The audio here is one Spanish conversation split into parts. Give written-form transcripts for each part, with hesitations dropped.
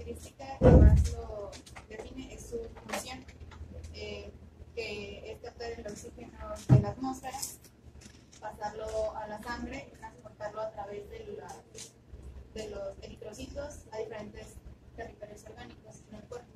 característica que más lo define es su función, que es captar el oxígeno de la atmósfera, pasarlo a la sangre y transportarlo a través de los eritrocitos a diferentes territorios orgánicos en el cuerpo.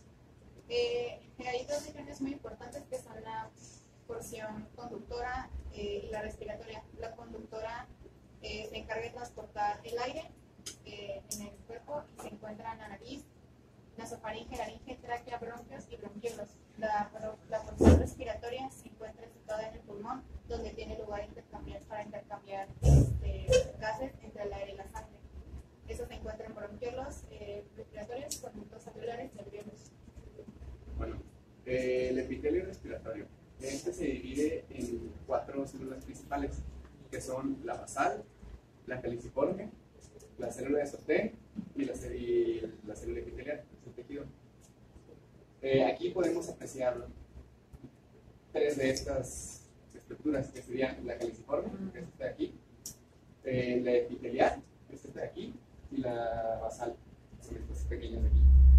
Hay dos diferencias muy importantes que son la porción conductora y la respiratoria. La conductora se encarga de transportar el aire en el cuerpo y se encuentra en la nariz, nasofaringe, laringe, tráquea, bronquios y bronquiolos. La porción respiratoria se encuentra situada en el pulmón, donde tiene lugar para intercambiar gases entre el aire y la sangre. Eso se encuentra en bronquiolos respiratorios, conductos celulares y alveolos. Bueno, el epitelio respiratorio. Este se divide en 4 células principales, que son la basal, la caliciforme, la célula de sostén y la célula epitelial, el tejido. Aquí podemos apreciar 3 de estas estructuras, que serían la caliciforme, que es esta de aquí, la epitelial, que es esta de aquí, y la basal, que son estas pequeñas de aquí.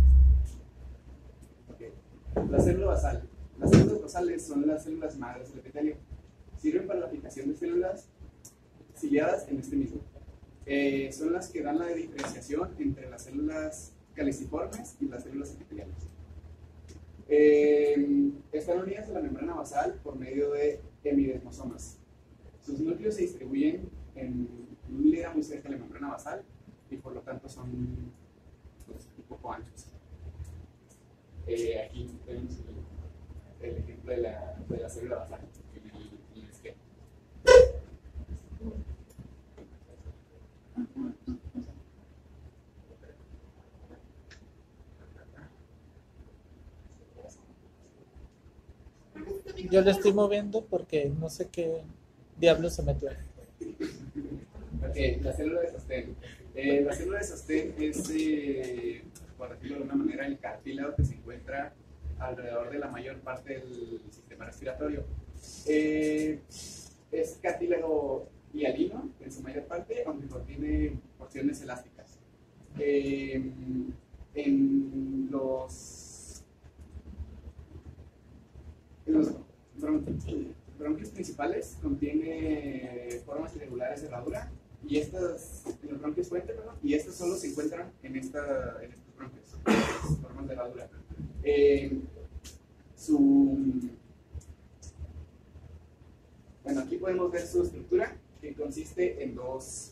Okay. La célula basal. Las células basales son las células madres del epitelio. Sirven para la aplicación de células ciliadas en este mismo. Son las que dan la diferenciación entre las células caliciformes y las células epiteliales. Están unidas a la membrana basal por medio de hemidesmosomas. Sus núcleos se distribuyen en una hilera muy cerca de la membrana basal y por lo tanto son un poco anchos. Aquí tenemos el ejemplo de la célula basal en el esquema. Yo lo estoy moviendo porque no sé qué diablo se metió. Okay, la célula de sostén. La célula de sostén es, por decirlo de una manera, el cartílago que se encuentra alrededor de la mayor parte del sistema respiratorio. Es cartílago hialino en su mayor parte, aunque contiene porciones elásticas. En los bronquios principales contiene formas irregulares de herradura y en los bronquios fuente, y estos solo se encuentran en estos bronquios, formas de herradura. Bueno, aquí podemos ver su estructura, que consiste en 2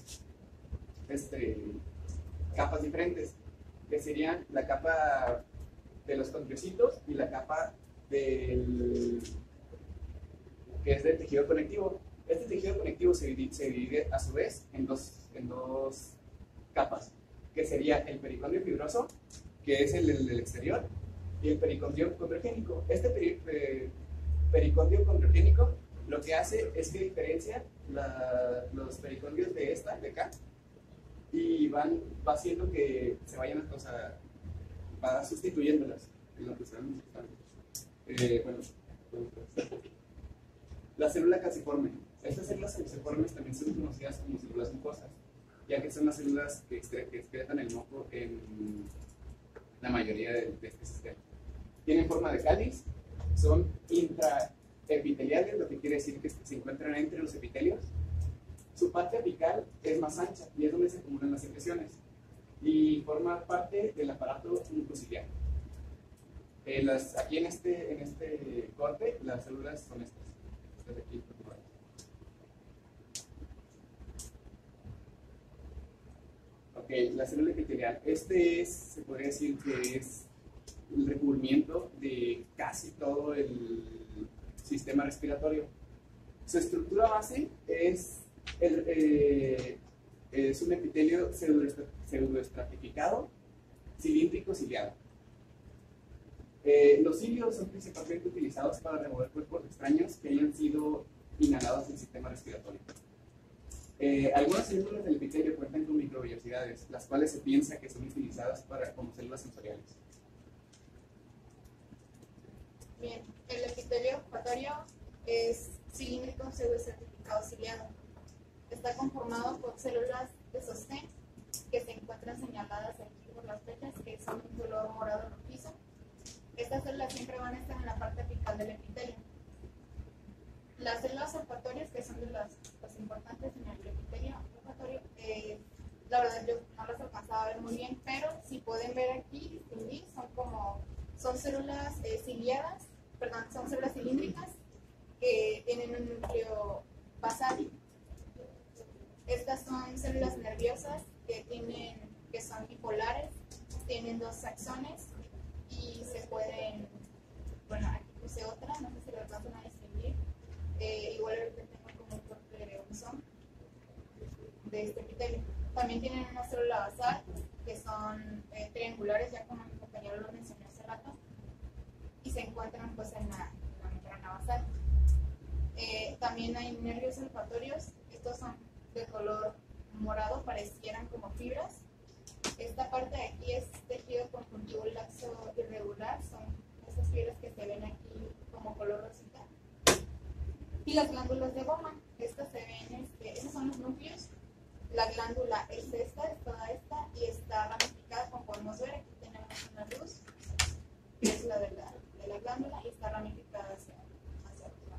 capas diferentes, que serían la capa de los condriocitos y la capa que es del tejido conectivo. Este tejido conectivo se divide a su vez en dos capas, que sería el pericondio fibroso, que es el del exterior, y el pericondio condrogénico. Este pericondio condrogénico lo que hace es que diferencia los pericondios de acá, y va haciendo que se vayan, o sea, va sustituyéndolas en lo que sabemos. Bueno, la célula calciforme. Estas células calciformes también son conocidas como células mucosas, ya que son las células que excretan el moco en la mayoría de este sistema. Tienen forma de cáliz, son intraepiteliales, lo que quiere decir que se encuentran entre los epitelios. Su parte apical es más ancha y es donde se acumulan las secreciones y forma parte del aparato mucociliar. Aquí en este corte, las células son estas de aquí. Ok, la célula epitelial. Se podría decir que es el recubrimiento de casi todo el sistema respiratorio. Su estructura base es un epitelio pseudoestratificado, cilíndrico ciliado. Los cilios son principalmente utilizados para remover cuerpos extraños que hayan sido inhalados en el sistema respiratorio. Algunas células del epitelio cuentan con microvellosidades, las cuales se piensa que son utilizadas como células sensoriales. Bien, el epitelio olfatorio es cilíndrico pseudoestratificado ciliado. Está conformado por células de sostén que se encuentran señaladas aquí por las flechas, que son principal del epitelio. Las células olfatorias, que son de las importantes en el epitelio olfatorio, la verdad yo no las alcanzaba a ver muy bien, pero si pueden ver aquí, distinguir, son células ciliadas, perdón, son células cilíndricas que tienen un núcleo basal. Estas son células nerviosas que son bipolares, tienen 2 axones y se pueden, bueno, aquí puse otra, no sé si lo alcanzan a distinguir, igual ahorita tengo como un corte de bosón de este epitelio. También tienen una célula basal que son triangulares, ya como mi compañero lo mencionó hace rato, y se encuentran pues en la membrana basal. También hay nervios olfatorios, estos son de color morado, parecieran como fibras. Esta parte de aquí es tejido conjuntivo laxo irregular, son esas fibras que se ven aquí como color rosita. Y las glándulas de Bowman, estas se ven, esos son los núcleos. La glándula es toda esta, y está ramificada, como podemos ver, aquí tenemos una luz, que es la de la glándula, y está ramificada hacia arriba.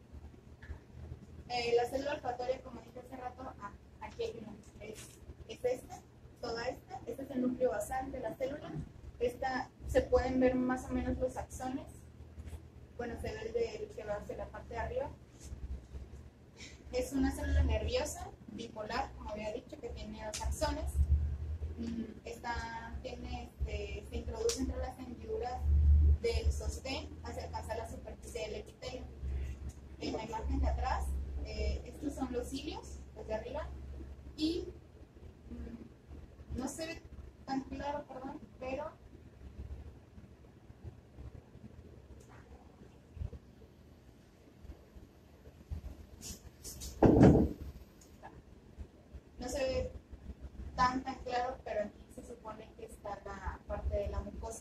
La célula olfatoria, como dije hace rato, aquí hay una, es esta, toda esta, este es el núcleo basal de la célula. Esta, se pueden ver más o menos los axones, bueno, se ve el que va hacia la parte de arriba. Es una célula nerviosa, bipolar, como había dicho, que tiene 2 axones. Se introduce entre las hendiduras del sostén hasta alcanzar la superficie del epitelio. En la imagen de atrás, estos son los cilios, los de arriba, y no se ve tan claro, perdón, pero no se ve tan claro, pero aquí se supone que está la parte de la mucosa.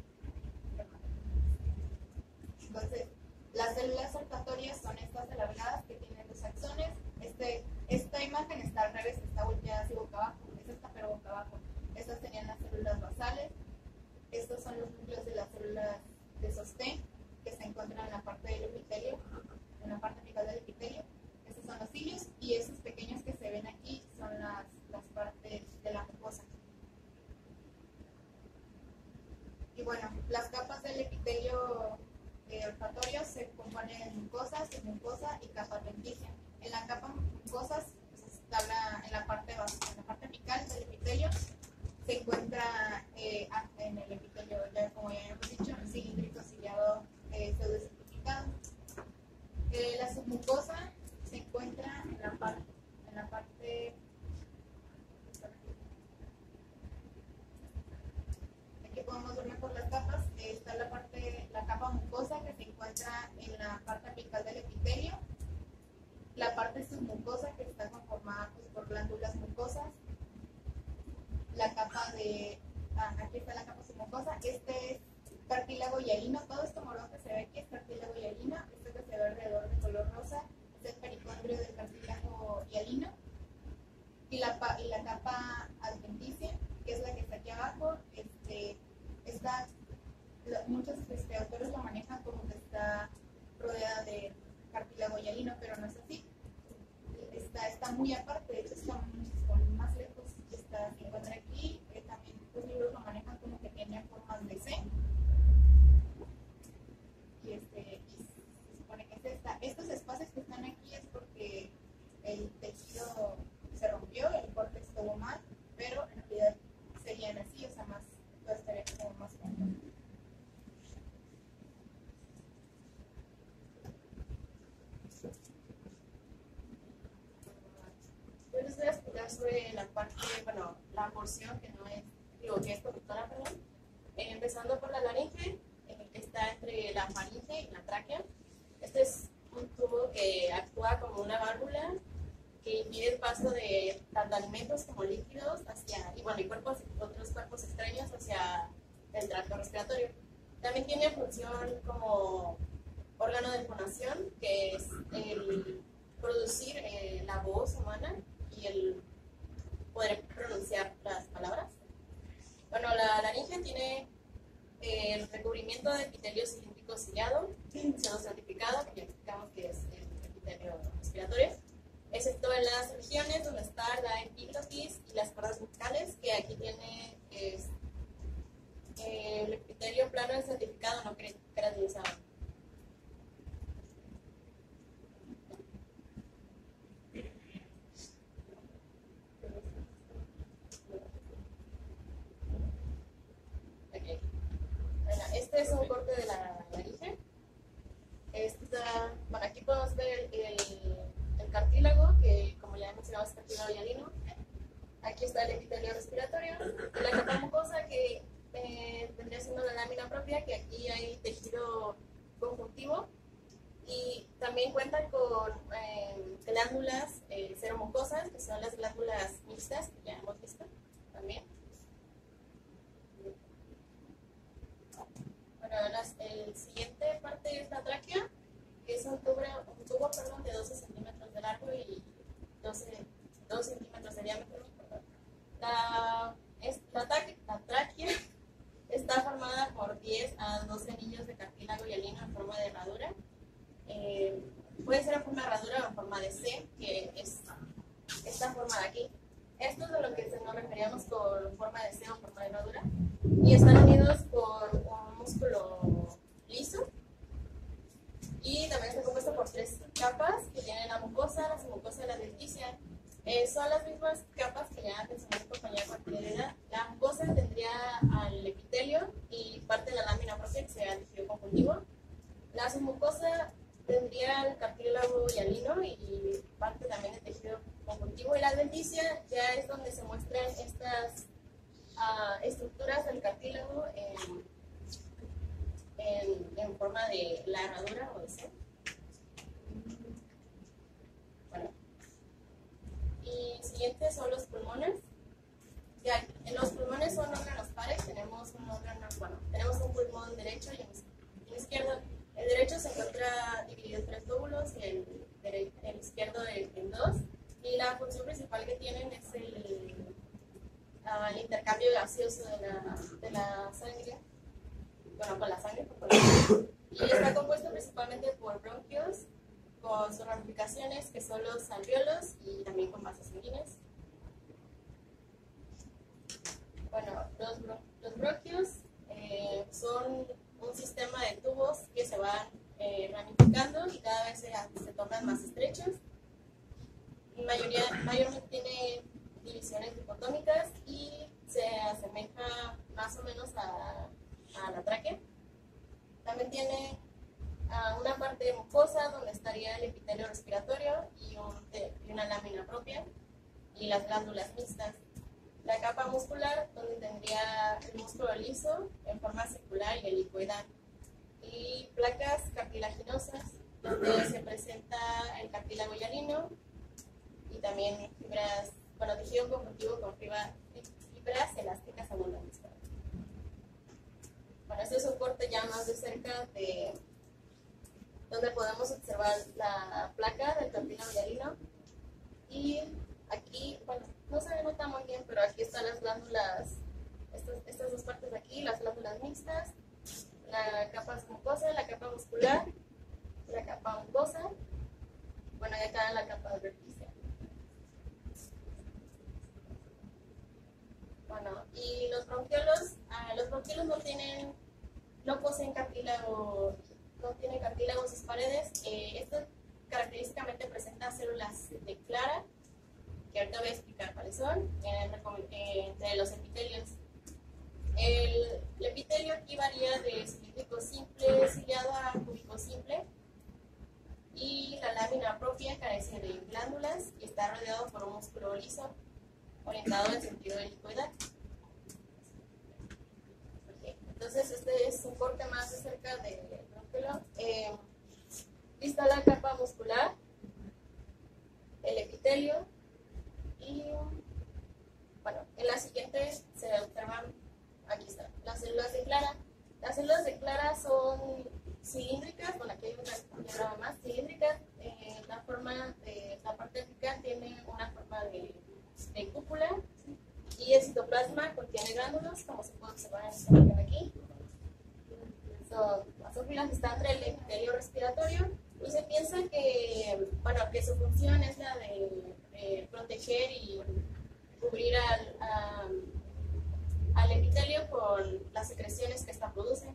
Entonces, las células olfatorias son estas alargadas que tienen 2 axones. Esta imagen está al revés, está volteada así boca abajo, es esta pero boca abajo. Estas serían las células basales. Estos son los núcleos de las células de sostén que se encuentran en la parte del epitelio, en la parte apical del epitelio. Estos son los cilios, y esos pequeños que se ven aquí son las partes de la mucosa. Y bueno, las capas del epitelio olfatorio se componen de mucosa, submucosa y capa adventicia. En la capa mucosa, en la parte apical del epitelio, se encuentra en el epitelio, ya como ya hemos dicho, cilíndrico ciliado pseudoestratificado. La submucosa se encuentra en la parte aquí podemos ver mejor las capas. Está la capa mucosa, que se encuentra en la parte apical del epitelio, la parte submucosa, que está conformada pues, por glándulas mucosas, la capa aquí está la capa submucosa. Este es cartílago hialino, todo esto morado que se ve aquí es cartílago hialino, esto que se ve alrededor de color rosa es el pericondrio del cartílago hialino, y la capa adventicia, que es la que está aquí abajo, muchos autores lo manejan como que está rodeada de cartílago hialino, pero no es así. Está muy aparte, de hecho está más lejos, se encuentra aquí. También los libros lo manejan como que tiene formas de C, y se supone que es esta. Estos espacios que están aquí es porque el tejido se rompió, el corte estuvo mal, pero en realidad serían así, o sea, todo estaría como más junto. Yo les voy a explicar sobre la parte, bueno, la porción que es conductora, perdón. Empezando por la laringe, que está entre la faringe y la tráquea. Este es un tubo que actúa como una válvula que impide el paso de tanto alimentos como líquidos y otros cuerpos extraños hacia el tracto respiratorio. También tiene función como órgano de fonación, que es el producir la voz humana y el poder pronunciar las palabras. Bueno, la laringe tiene el recubrimiento de epitelio cilíndrico ciliado, pseudocertificado, que ya explicamos que es el epitelio respiratorio, excepto en las regiones donde está la epiglotis y las cuerdas bucales, que aquí tiene el epitelio plano y certificado, no creatinizado. Okay. Bueno, este es un corte de la laringe. Bueno, aquí podemos ver el cartílago, que como ya mencionamos es cartílago hialino. Aquí está el epitelio respiratorio, y la capa mucosa, que vendría siendo la lámina propia, que aquí hay tejido conjuntivo, y también cuenta con glándulas seromucosas, que son las glándulas mixtas, que ya hemos visto también. Bueno, el siguiente parte es la tráquea, que es un tubo de 12 centímetros de largo y 2 centímetros de diámetro. La tráquea está formada por 10 a 12 anillos de cartílago hialino en forma de herradura. Puede ser en forma de herradura o en forma de C, que es esta forma de aquí. Esto es de lo que nos referíamos con forma de C o forma de herradura. Y están unidos por un músculo liso. Y también está compuesto por 3 capas que tienen la mucosa, la submucosa y la adventicia. Son las mismas capas que ya mencioné por compañía con anterioridad. La mucosa tendría al epitelio y parte de la lámina propia, que sería el tejido conjuntivo. La submucosa tendría el cartílago hialino y parte también del tejido conjuntivo. Y la adventicia ya es donde se muestran estas estructuras del cartílago en forma de la herradura o de C. Bueno. Y siguiente son los pulmones. Ya, en los pulmones son órganos pares. Tenemos un pulmón derecho y un izquierdo. El derecho se encuentra dividido en 3 lóbulos y el izquierdo en 2. Y la función principal que tienen es el intercambio gaseoso de la sangre. Bueno, con la sangre. Y está compuesto principalmente por bronquios, con sus ramificaciones, que son los alvéolos, y también con vasos sanguíneos. Bueno, los bronquios son un sistema de tubos que se van ramificando y cada vez se tornan más estrechos. Mayormente tiene divisiones dicotómicas y se asemeja más o menos a la tráquea. También tiene una parte mucosa donde estaría el epitelio respiratorio y una lámina propia y las glándulas mixtas. La capa muscular donde tendría el músculo liso en forma circular y helicoidal. Y placas cartilaginosas donde se presenta el cartílago hialino y también tejido conjuntivo con fibras elásticas abundantes. Bueno, este es un corte ya más de cerca de donde podemos observar la placa del cartílago hialino. Y aquí, bueno, no se nota muy bien, pero aquí están las glándulas, estas 2 partes de aquí, las glándulas mixtas, la capa mucosa, la capa muscular, la capa mucosa, bueno, y acá la capa adventicia. Bueno, y los bronquiolos no poseen cartílago, no tienen cartílago en sus paredes. Esto característicamente presenta células de clara, que ahorita voy a explicar cuáles son, entre los epitelios. El epitelio aquí varía de cilíndrico simple, ciliado a cúbico simple, y la lámina propia carece de glándulas y está rodeado por un músculo liso orientado en sentido helicoidal. Entonces este es un corte más de cerca del bronquiolo. Lista la capa muscular, el epitelio, y bueno, en la siguiente se observan, aquí están, las células de clara. Las células de clara son cilíndricas, bueno, aquí hay una más cilíndricas. La forma de la parte apical tiene una forma de cúpula, y el citoplasma contiene glándulos, como se puede observar en esta imagen aquí. basófilas está entre el epitelio respiratorio y se piensa que, bueno, que su función es la de proteger y cubrir al epitelio con las secreciones que ésta produce.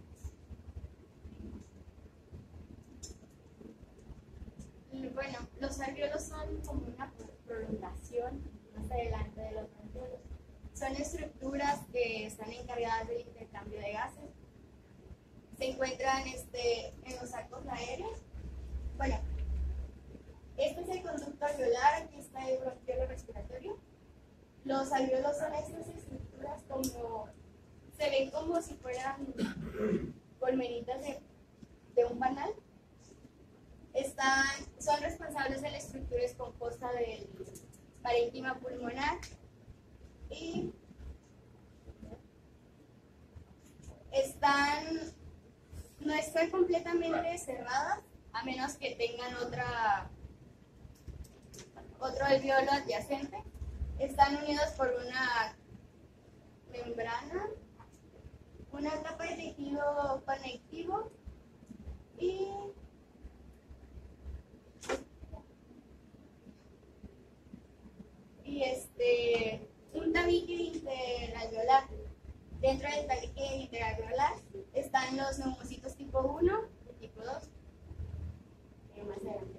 Bueno, los alvéolos son como una prolongación más adelante de los bronquiolos. Son estructuras que están encargadas del intercambio de gases. Se encuentran en los sacos aéreos. Bueno, este es el conducto alveolar, aquí está el bronquiolo respiratorio. Los alvéolos son estas estructuras como, se ven como si fueran colmenitas de un panal. Son responsables de la estructura esponjosa del parénquima pulmonar y no están completamente cerradas, a menos que tengan otro alvéolo adyacente. Están unidos por una membrana, una capa de tejido conectivo y un tabique interalveolar. Dentro del tabique interalveolar están los neumocitos tipo 1 y tipo 2. Más adelante.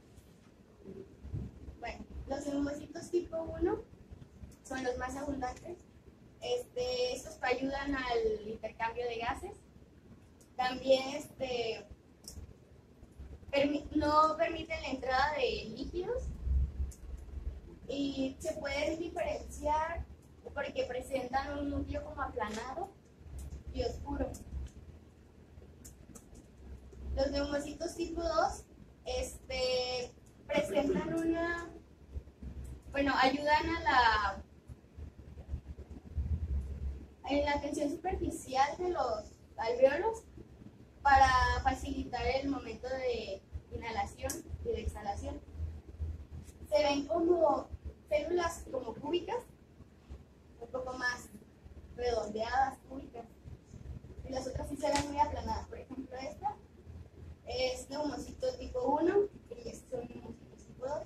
Bueno, los neumocitos tipo 1 son los más abundantes. Estos ayudan al intercambio de gases. También no permiten la entrada de líquidos y se pueden diferenciar porque presentan un núcleo como aplanado y oscuro. Los neumocitos tipo 2 presentan ayudan en la tensión superficial de los alvéolos para facilitar el momento de inhalación y de exhalación. Se ven como células como cúbicas, un poco más redondeadas, cúbicas, y las otras sí se ven muy aplanadas. Por ejemplo, esta es neumocito tipo 1 y estos son neumocitos tipo 2.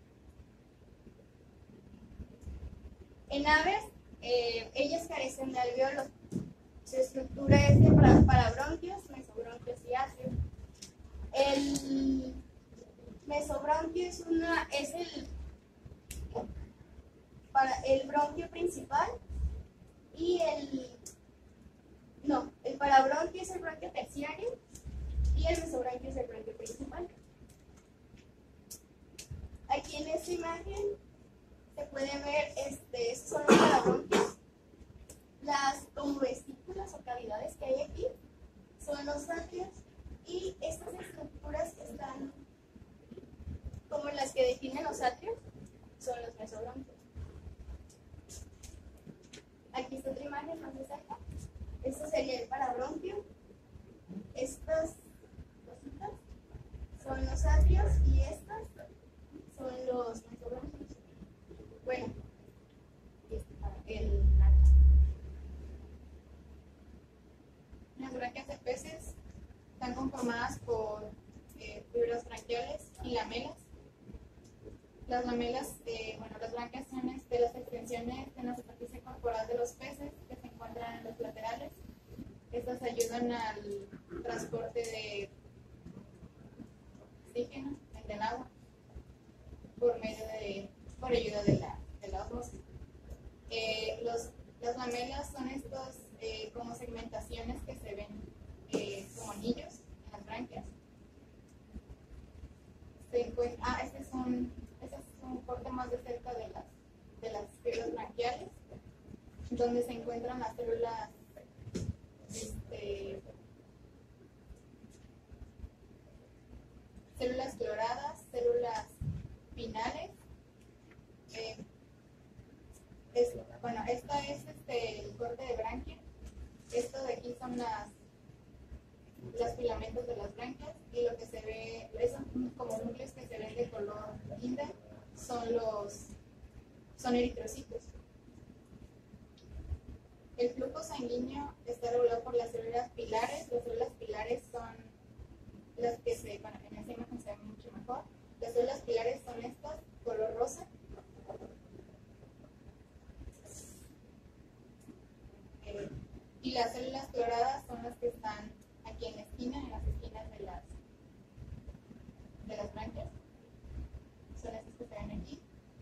En aves, ellas carecen de alvéolos. Su estructura es de parabronquios, mesobronquios y atrios. El mesobronquio es el bronquio principal y el parabronquio es el bronquio terciario y el mesobronquio es el bronquio principal. Aquí en esta imagen se puede ver, estos son los parabronquios. Las como vesículas o cavidades que hay aquí son los atrios y estas estructuras que están como las que definen los atrios son los mesobronquios. Aquí está otra imagen más de cerca. Esto sería el parabronquio. Estas cositas son los atrios y estas son los mesobronquios. Bueno, Las branquias de peces están conformadas por fibras branquiales y lamelas. Las lamelas, las branquias son las extensiones en la superficie corporal de los peces que se encuentran en los laterales. Estas ayudan al transporte de oxígeno del agua por ayuda de la osmosis. Las lamelas son estos como segmentaciones que se ven como anillos en las branquias. Este es un corte más de cerca de las fibras branquiales, donde se encuentran las células células cloradas, células pinales. Esta es el corte de branquia. Esto de aquí son los filamentos de las branquias, y lo que se ve, esos como núcleos que se ven de color guinda, son eritrocitos. El flujo sanguíneo está regulado por las células pilares. Las células pilares las que se, bueno, en esa imagen se ven mucho mejor. Las células pilares son estas, color rosa. Y las células cloradas son las que están aquí en la esquina, en las esquinas de las branquias. Son estas que se ven aquí.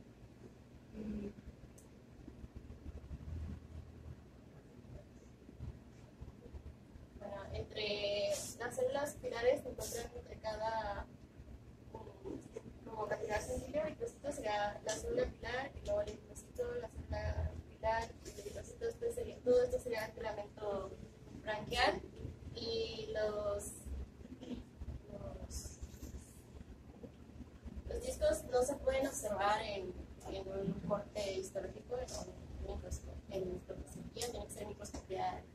Bueno, entre las células pilares se encuentran entre cada como capilar sensible o eritrocito sería la célula pilar y luego el eritrocito, la célula pilar, el eritrocito, todo esto sería el filamento branquial y los discos no se pueden observar en un corte histológico en microscopía, tiene que ser microscopía